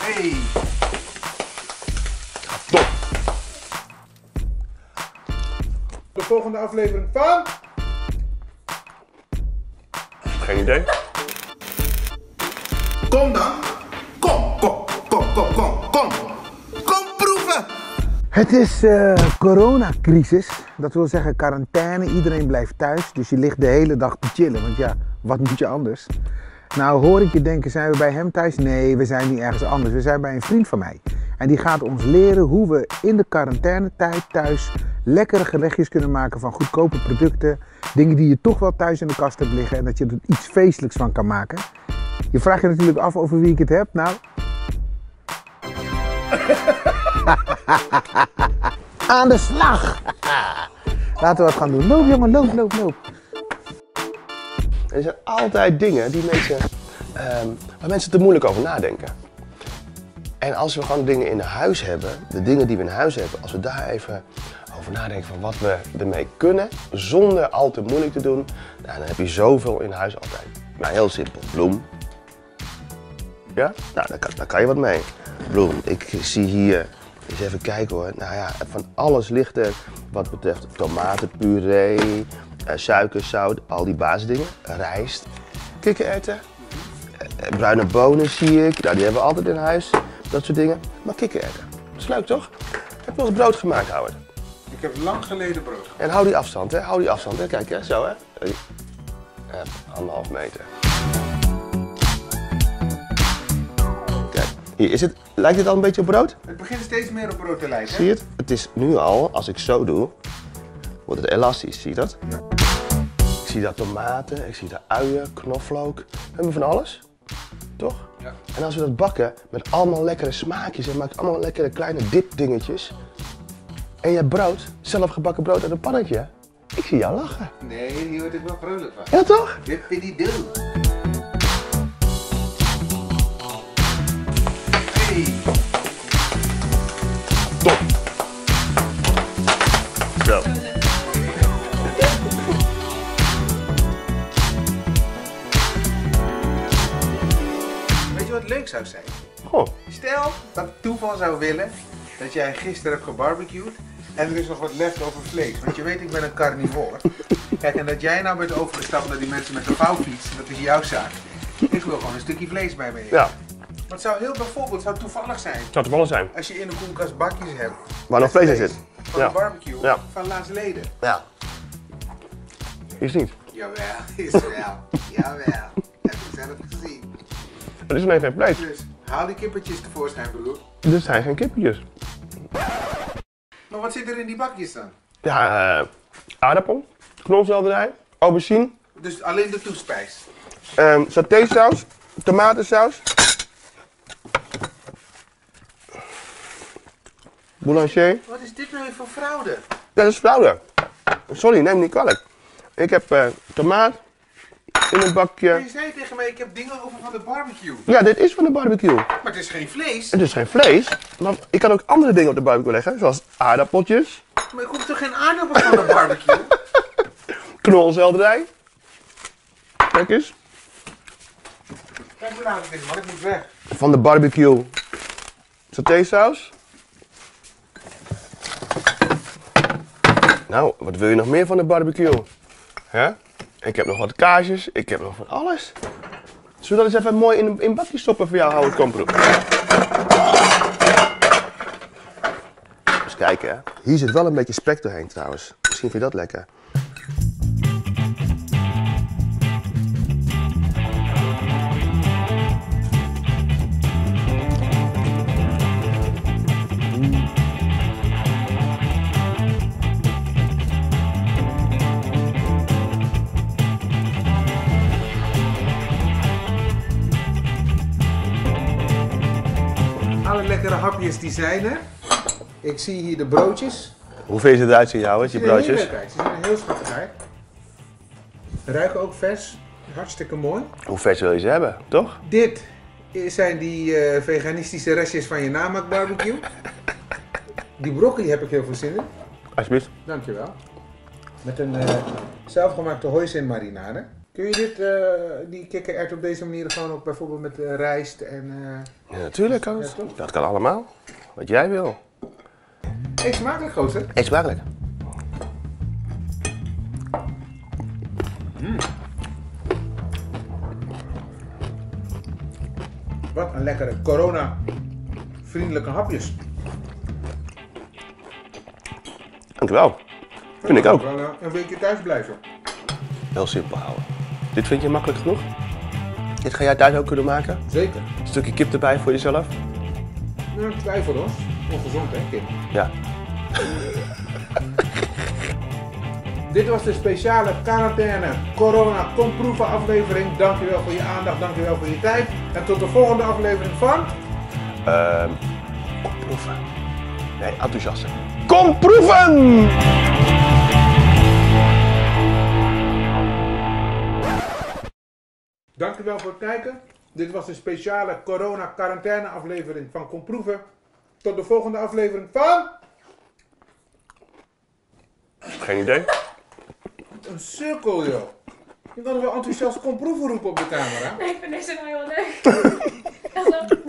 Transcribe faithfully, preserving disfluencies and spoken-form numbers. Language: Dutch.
Hey. Top. De volgende aflevering van... Geen idee. Kom dan. Kom, kom, kom, kom, kom, kom. Kom proeven. Het is uh, coronacrisis. Dat wil zeggen quarantaine. Iedereen blijft thuis. Dus je ligt de hele dag te chillen. Want ja, wat moet je anders? Nou hoor ik je denken, zijn we bij hem thuis? Nee, we zijn niet ergens anders. We zijn bij een vriend van mij. En die gaat ons leren hoe we in de quarantainetijd thuis lekkere gerechtjes kunnen maken van goedkope producten. Dingen die je toch wel thuis in de kast hebt liggen en dat je er iets feestelijks van kan maken. Je vraagt je natuurlijk af over wie ik het heb. Nou... Aan de slag! Laten we wat gaan doen. Loop jongen, loop, loop, loop. Er zijn altijd dingen die mensen, um, waar mensen te moeilijk over nadenken. En als we gewoon dingen in huis hebben, de dingen die we in huis hebben, als we daar even over nadenken van wat we ermee kunnen, zonder al te moeilijk te doen, nou, dan heb je zoveel in huis altijd. Nou, heel simpel. Bloem. Ja? Nou, daar kan, daar kan je wat mee. Bloem. Ik zie hier, eens even kijken hoor, nou ja, van alles ligt er wat betreft tomatenpuree, uh, suiker, zout, al die basisdingen. Rijst, kikkererwten, uh, bruine bonen zie ik, nou, die hebben we altijd in huis, dat soort dingen. Maar kikkererwten, dat is leuk toch? Heb je wel eens brood gemaakt, Howard? Ik heb lang geleden brood gemaakt. En hou die afstand, hè? Hou die afstand, hè? Kijk, hè? Zo, hè? Uh, anderhalf meter. Kijk, hier is het. Lijkt het al een beetje op brood? Het begint steeds meer op brood te lijken. Zie je het? Het is nu al, als ik zo doe, wordt het elastisch, zie je dat? Ja. Ik zie daar tomaten, ik zie daar uien, knoflook. We hebben van alles, toch? Ja. En als we dat bakken met allemaal lekkere smaakjes en maken allemaal lekkere kleine dipdingetjes. En je hebt brood, zelf gebakken brood uit een pannetje. Ik zie jou lachen. Nee, hier word ik wel vrolijk van. Ja toch? Dippity-doo. Hey. Top. Zo. Weet je wat leuk zou zijn? Goh. Stel dat toeval zou willen dat jij gisteren hebt gebarbecued en er is nog wat leftover vlees. Want je weet, ik ben een carnivore. Kijk, en dat jij nou bent overgestapt naar die mensen met de vouwfiets, dat is jouw zaak. Ik wil gewoon een stukje vlees bij me eten. Ja. Maar het zou heel bijvoorbeeld, het zou toevallig zijn. Het zou toevallig zijn. Als je in de koelkast bakjes hebt. Waar nog vlees in zit. Van Ja. een barbecue Ja. van laatsleden. Ja. Is niet. Jawel, is wel. Jawel. Heb ik zelf gezien. Het is alleen geen vlees. Dus haal die kippertjes tevoorschijn, broer. Er zijn geen kippetjes. Maar wat zit er in die bakjes dan? Ja, uh, aardappel, knolselderij, aubergine, Dus alleen de toespijs. um, satésaus, tomatensaus, boulanger. Wat is dit nou weer voor fraude? Ja, dat is fraude. Sorry, neem me niet kwalijk. Ik heb uh, tomaat in een bakje. Je zei tegen mij, ik heb dingen over van de barbecue. Ja, dit is van de barbecue. Maar het is geen vlees. Het is geen vlees, maar ik kan ook andere dingen op de barbecue leggen, zoals aardappeltjes, Maar ik hoef toch geen aardappels van de barbecue? knolselderij. Kijk eens. Kijk maar naar het maar ik moet weg. Van de barbecue satésaus. Nou, wat wil je nog meer van de barbecue? Hè? Ik heb nog wat kaasjes, ik heb nog van alles. Zullen we dat eens even mooi in een, in een bakje stoppen voor jou, Howard Komproe? Eens kijken, hè. Hier zit wel een beetje spek doorheen trouwens. Misschien vind je dat lekker. Alle lekkere hapjes die zijn er. Ik zie hier de broodjes. Hoe vind je ze eruit zien, Howard, die Ze zien er heel broodjes? leuk uit. Ze zien er heel schattig uit. Ruiken ook vers. Hartstikke mooi. Hoe vers wil je ze hebben, toch? Dit zijn die uh, veganistische restjes van je namaakbarbecue. Die broccoli heb ik heel veel zin in. Alsjeblieft. Dankjewel. Met een uh, zelfgemaakte hoisin marinade. Kun je dit, uh, die kikkerert op deze manier gewoon ook bijvoorbeeld met uh, rijst en... Uh... Ja, natuurlijk kan het. Ja, dat kan allemaal. Wat jij wil. Eet smakelijk, gozer. Eet smakelijk. Mm. Wat een lekkere corona-vriendelijke hapjes. Dankjewel. Vind ik ook. Wel uh, een weekje thuis blijven. Heel simpel houden. Dit vind je makkelijk genoeg? Dit ga jij thuis ook kunnen maken? Zeker. Een stukje kip erbij voor jezelf? Nou, twijfel ons. Ongezond, hè, kip? Ja. Dit was de speciale quarantaine corona komproeven aflevering. Dankjewel voor je aandacht, dankjewel voor je tijd. En tot de volgende aflevering van... Uh, komproeven. Nee, enthousiaste. Kom proeven! Dankjewel voor het kijken. Dit was de speciale corona quarantaine aflevering van Kom Proeven. Tot de volgende aflevering van... Geen idee. Een cirkel, joh. Je kan er wel enthousiast Kom Proeven roepen op de camera. Nee, ik vind deze nou heel leuk.